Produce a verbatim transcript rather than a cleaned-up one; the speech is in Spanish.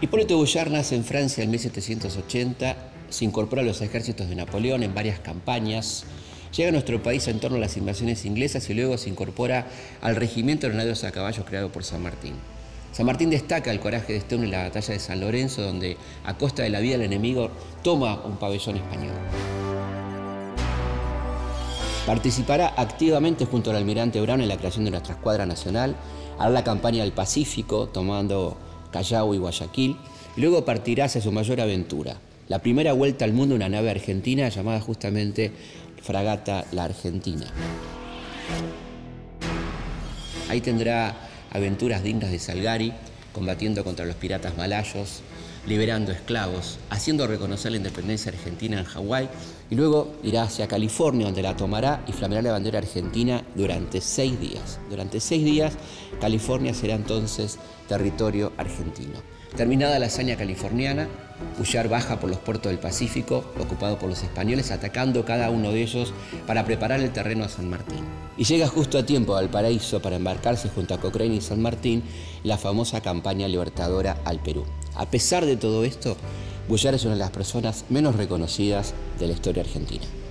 Hipólito Bouillard nace en Francia en mil setecientos ochenta, se incorpora a los ejércitos de Napoleón en varias campañas, llega a nuestro país en torno a las invasiones inglesas y luego se incorpora al regimiento de granaderos a caballo creado por San Martín. San Martín destaca el coraje de este hombre en la batalla de San Lorenzo, donde a costa de la vida del enemigo toma un pabellón español. Participará activamente junto al almirante Brown en la creación de nuestra escuadra nacional, hará la campaña del Pacífico, tomando Callao y Guayaquil, y luego partirá hacia su mayor aventura, la primera vuelta al mundo en una nave argentina llamada justamente Fragata La Argentina. Ahí tendrá aventuras dignas de Salgari, combatiendo contra los piratas malayos, liberando esclavos, haciendo reconocer la independencia argentina en Hawái, y luego irá hacia California, donde la tomará y flameará la bandera argentina durante seis días. Durante seis días, California será entonces territorio argentino. Terminada la hazaña californiana, Bouillard baja por los puertos del Pacífico, ocupado por los españoles, atacando cada uno de ellos para preparar el terreno a San Martín. Y llega justo a tiempo a Valparaíso para embarcarse junto a Cochrane y San Martín en la famosa campaña libertadora al Perú. A pesar de todo esto, Bouillard es una de las personas menos reconocidas de la historia argentina.